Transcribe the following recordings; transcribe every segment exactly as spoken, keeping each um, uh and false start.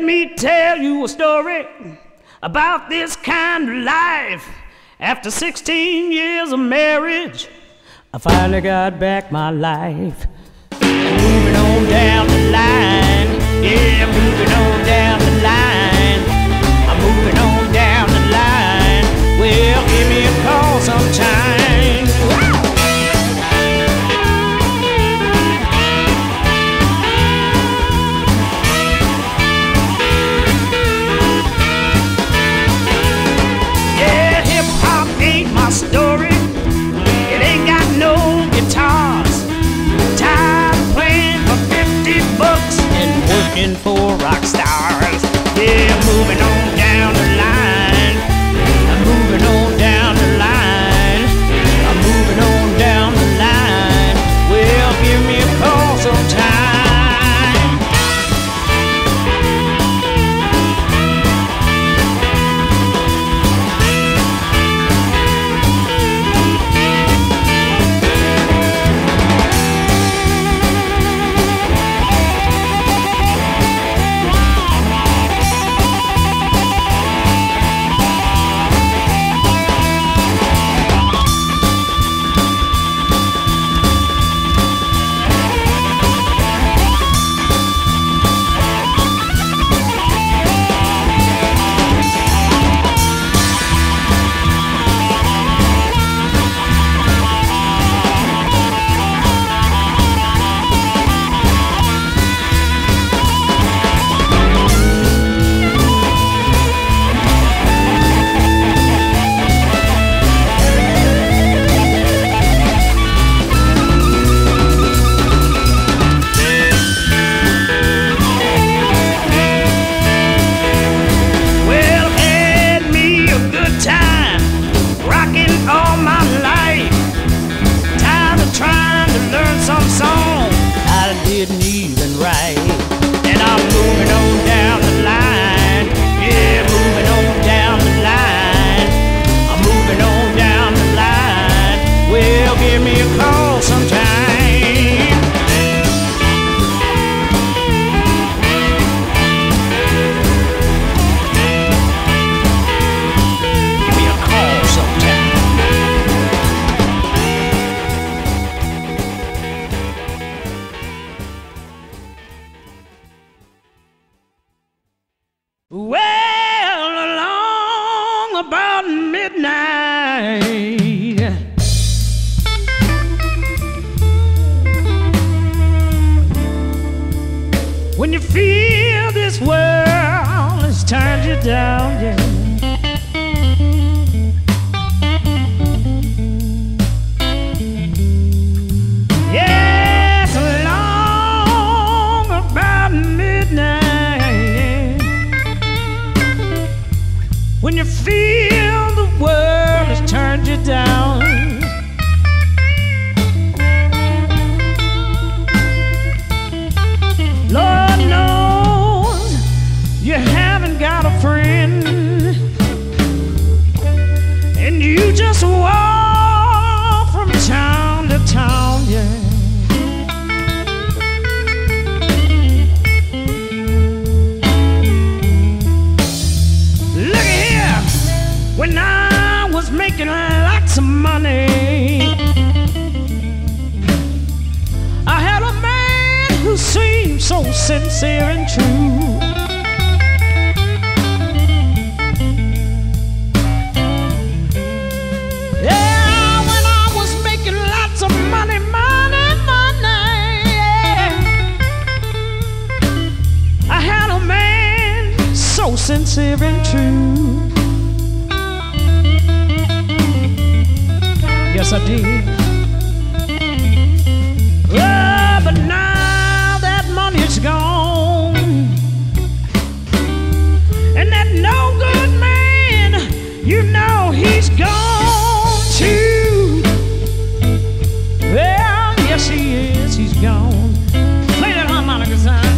me tell you a story about this kind of life. After sixteen years of marriage, I finally got back my life. And moving on down the line, yeah, moving on down the line. I'm moving on down the line. Well, give me a call sometime. Yeah, hip-hop ain't my story. It ain't got no guitars. Tired of playing for fifty bucks and working for rock stars. Yeah, moving on down the line. I'm moving on down the line. I'm moving on down the line. Well, give me a call sometime. Well, along about midnight, when you feel this world has turned you down, yeah. Yes, along about midnight. When you feel the world has turned you down, Lord knows you haven't got a friend, and you just walk from town to town, yeah. When I was making lots of money, I had a man who seemed so sincere and true. Yeah, when I was making lots of money, money, money, yeah, I had a man so sincere and true. Yes, I did. Yeah, but now that money's gone, and that no good man, you know he's gone too. Well, yes he is, he's gone. Play that harmonica, son.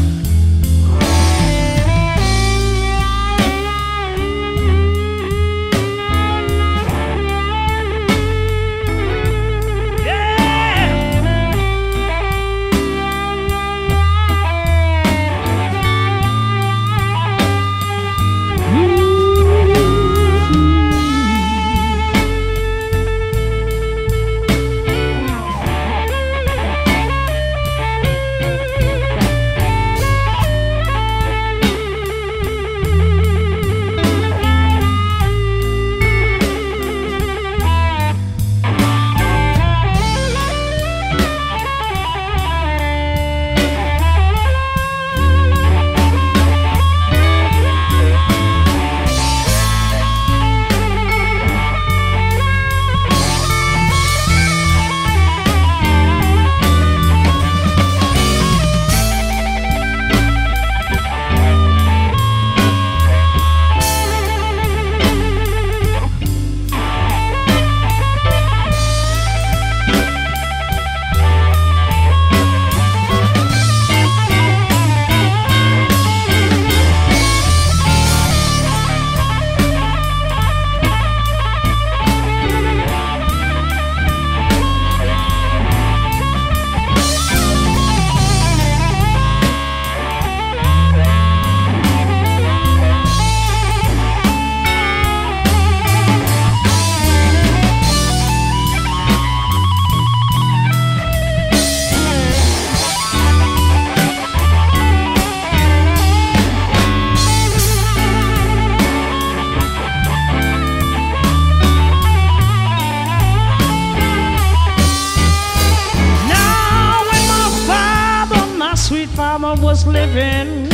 was living,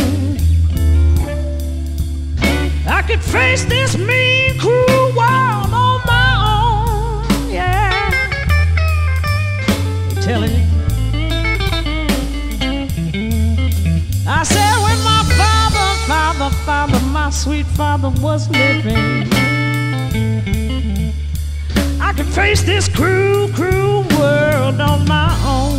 I could face this mean, cruel world on my own. Yeah, I'm telling you. I said when my father, father, father, my sweet father was living, I could face this cruel, cruel world on my own.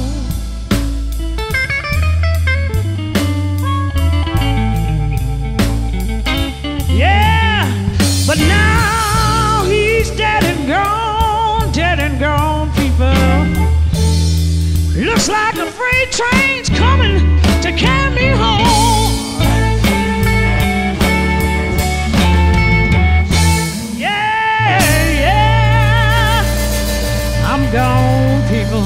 Yeah, but now he's dead and gone, dead and gone, people. Looks like a freight train's coming to carry me home. Yeah, yeah, I'm gone, people.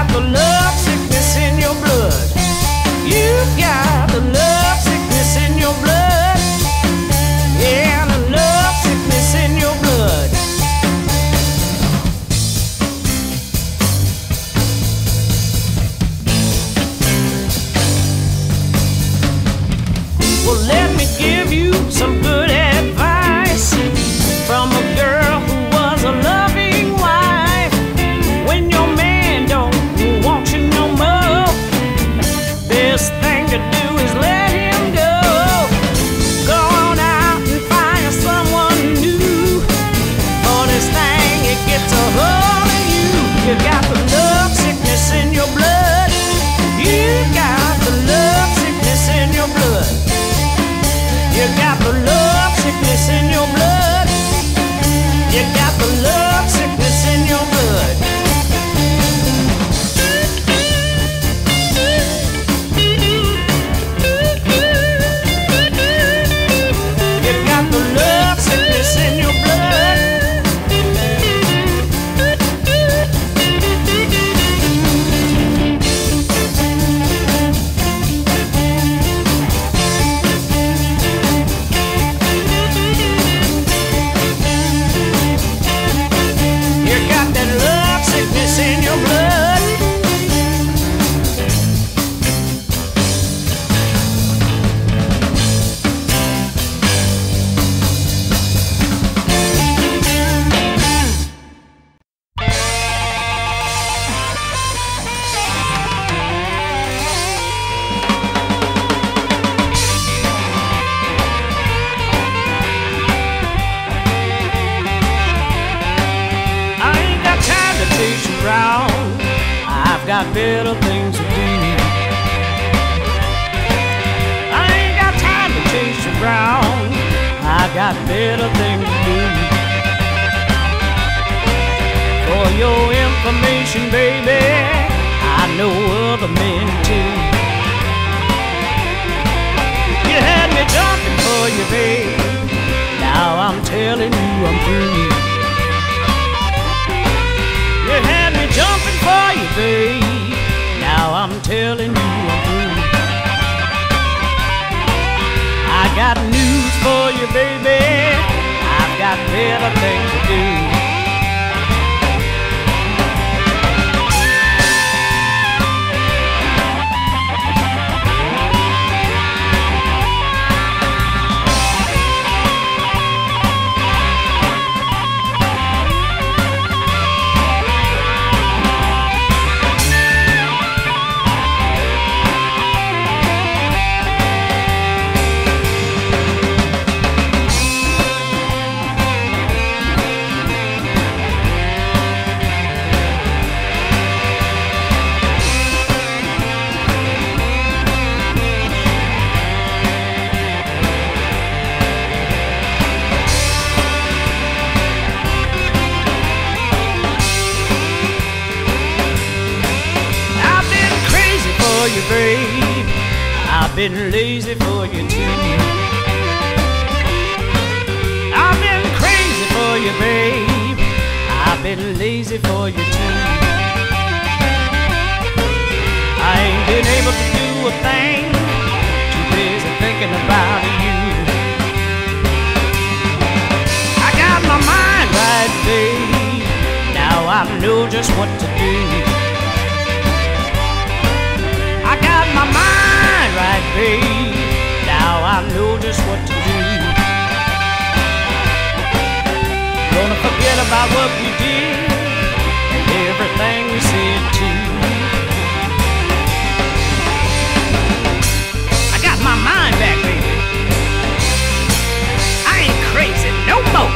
the love sickness in your blood. You've got the love sickness in your blood. Yeah, the love sickness in your blood. Well, let me give you some good advice from a girl who was a loving wife. When your man don't want you no more, best thing to do is let him go. Go on out and find someone new. For this thing, it gets a hold of you. You got the love sickness in your blood. You got the love sickness in your blood. You got the love sickness in your blood. You got the love sickness in your blood. You got the love sickness in your blood. In your blood. I ain't got time to chase you around. I've got better things to do. I ain't got time to chase you around. I got better things to do. For your information, baby, I know other men too. You had me jumping for you, babe. Now I'm telling you I'm through. You had me jumping for you, babe. Now I'm telling you I'm through. I got news for you, baby. I've got better things to do. You, babe, I've been lazy for you too. I've been crazy for you, babe. I've been lazy for you too. I ain't been able to do a thing, too busy thinking about you. I got my mind right, babe. Now I know just what to do. I got my mind right, babe. Now I know just what to do. Gonna forget about what we did and everything we said too. I got my mind back, baby. I ain't crazy no more.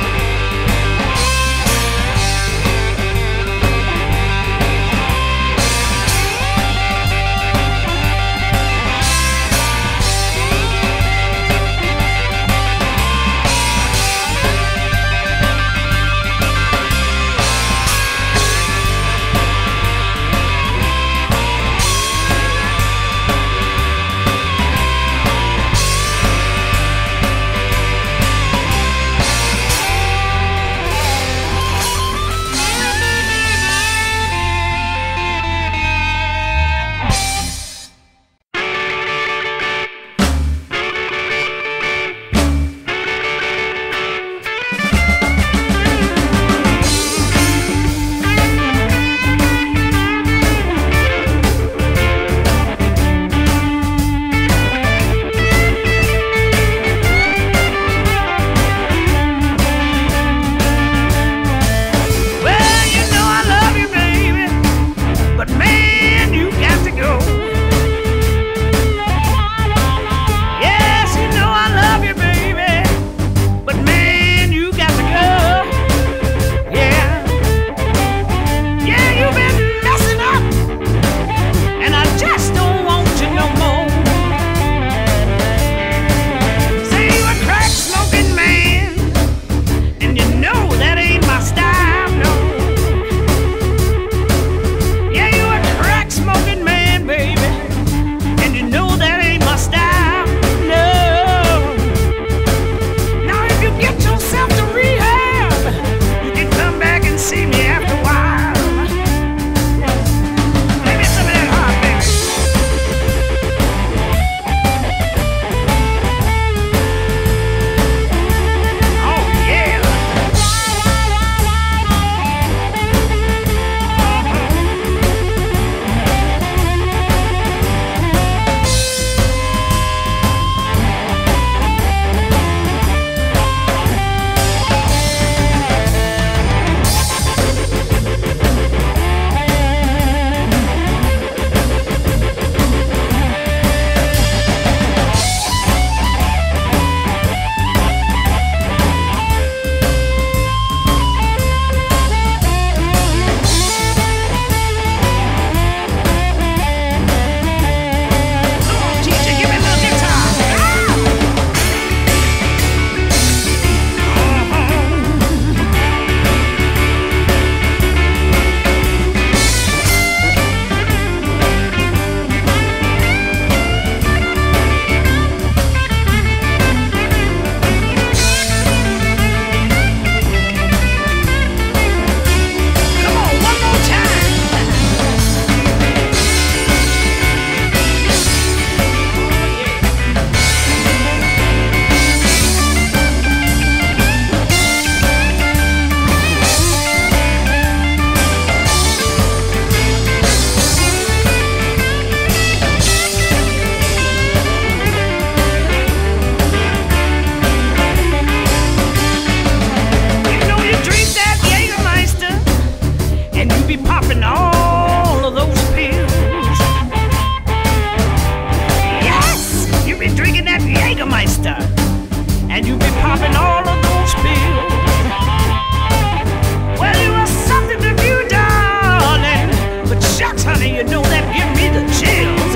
know that give me the chills.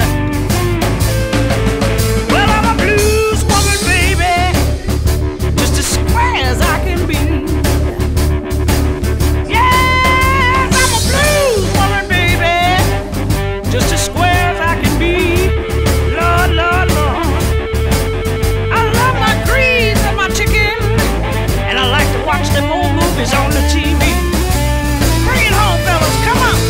Well, I'm a blues woman, baby, just as square as I can be. Yes, I'm a blues woman, baby, just as square as I can be. Lord, Lord, Lord, I love my greens and my chicken, and I like to watch them old movies on the T V. Bring it home, fellas, come on.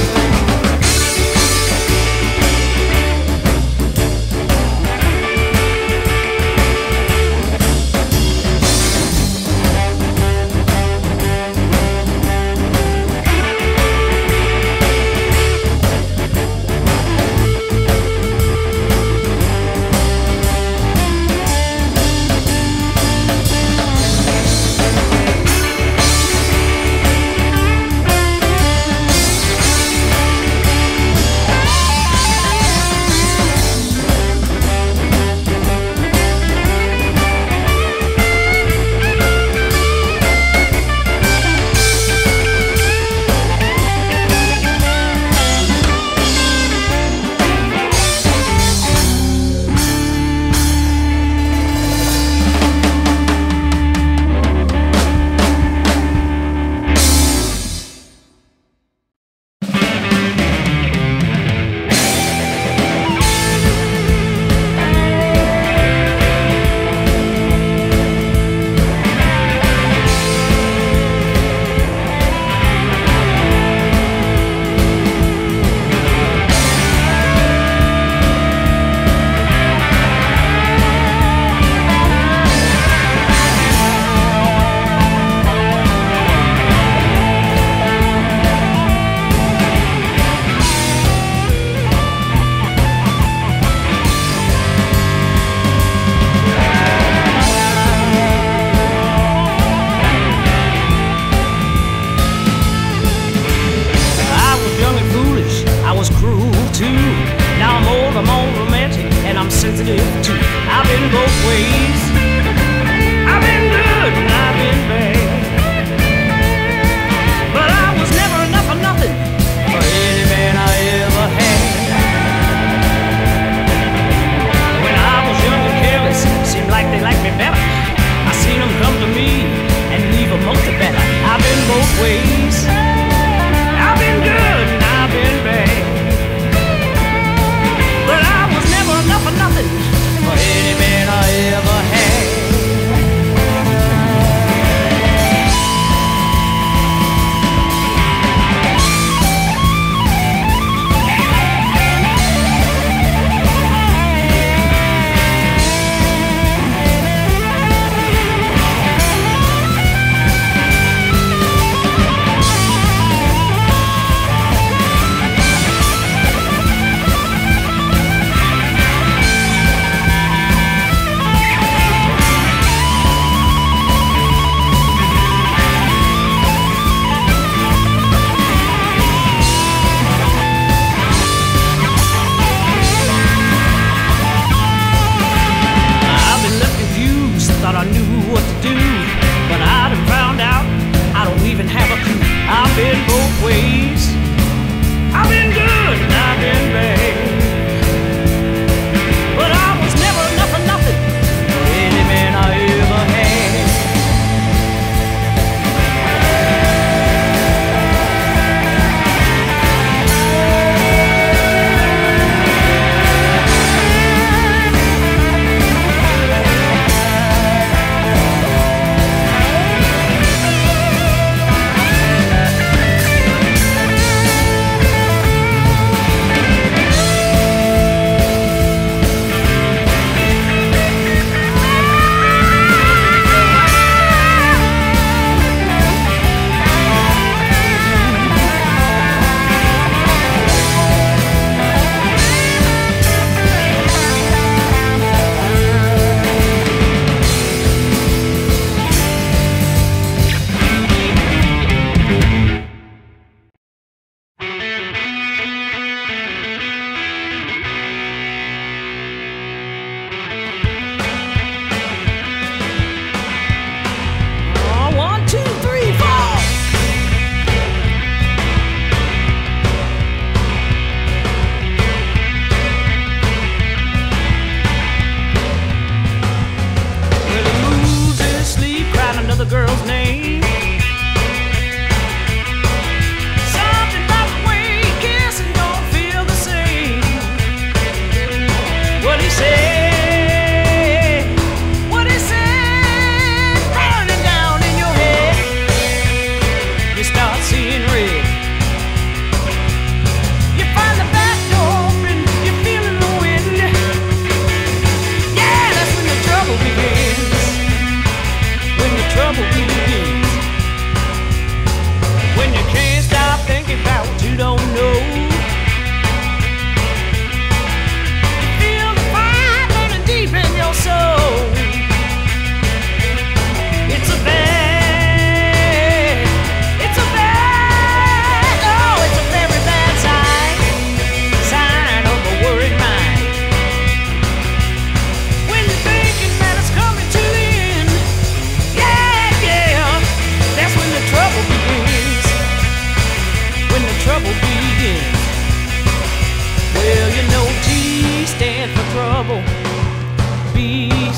Sensitive too. I've been both ways. I've been good and I've been bad, but I was never enough of nothing for any man I ever had. When I was young and careless, seemed like they liked me better. I seen them come to me and leave a multi better. I've been both ways. I've been good and I've been bad, but I was never enough of nothing for any man I ever had.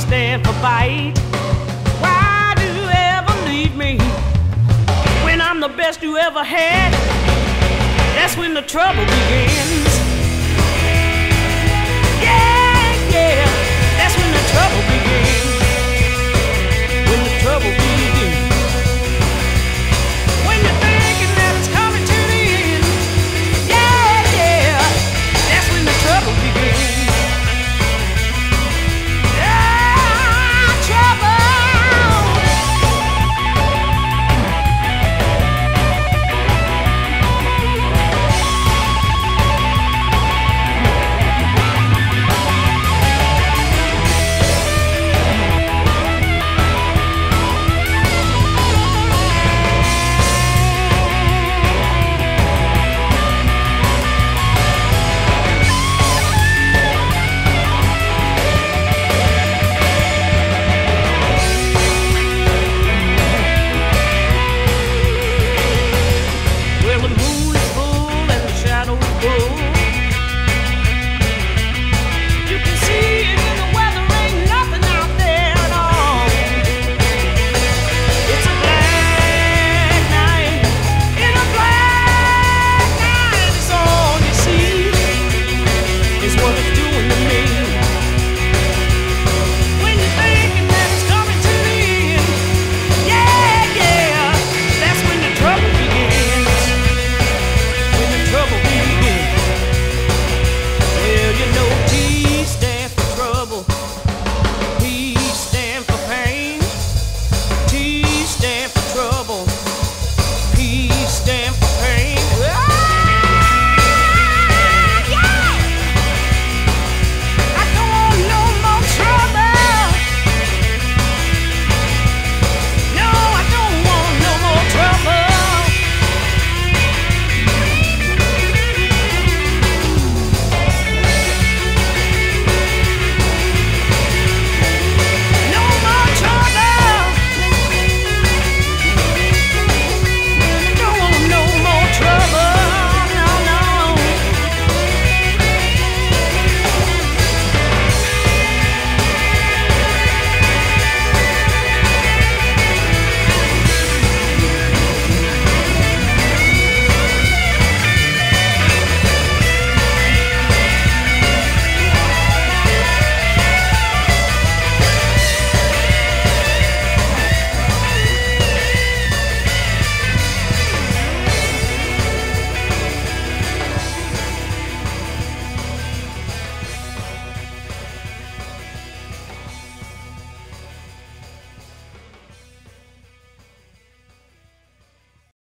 stand for bite. Why do you ever leave me when I'm the best you ever had? That's when the trouble begins. Yeah, yeah, that's when the trouble begins. When the trouble begins. When you're thinking that it's coming to the end. Yeah, yeah, that's when the trouble begins. What it's doing to me.